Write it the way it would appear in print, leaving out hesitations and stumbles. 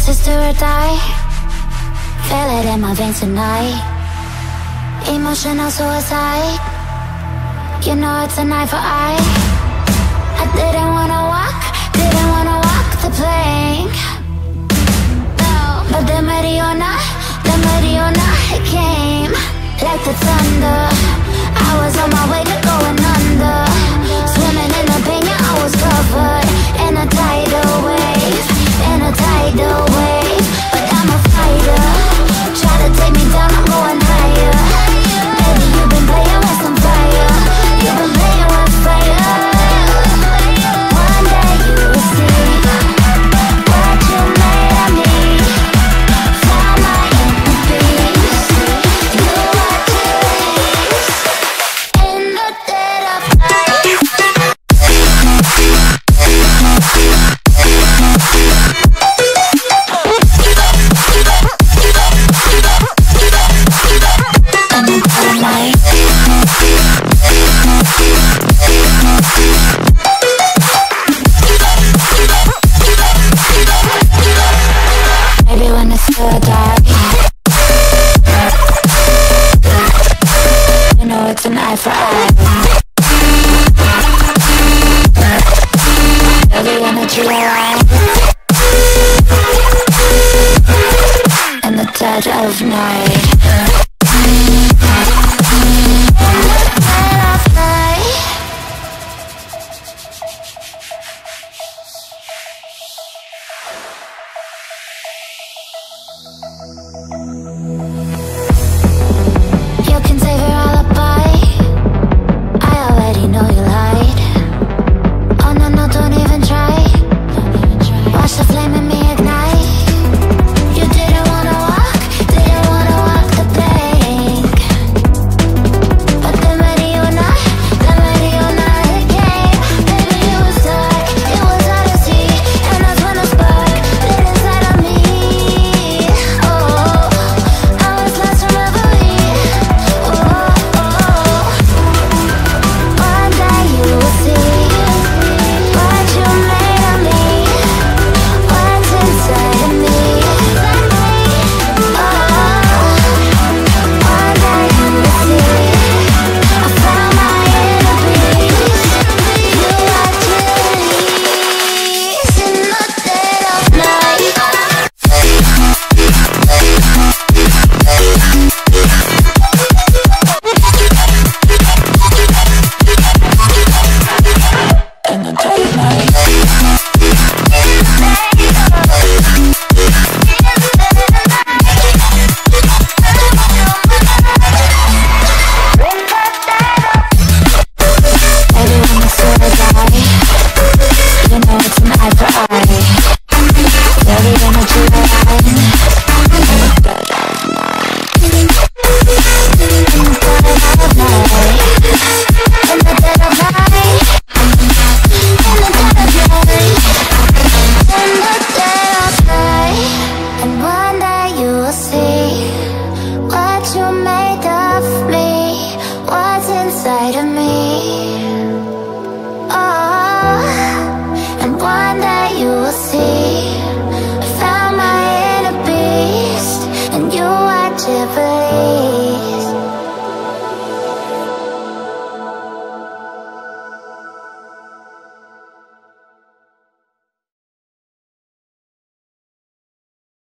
This is do or die. Feel it in my veins tonight. Emotional suicide. You know it's an eye for eye. I didn't wanna walk the plank. No, but the Mariona, it came like the thunder. I was on my way to going up.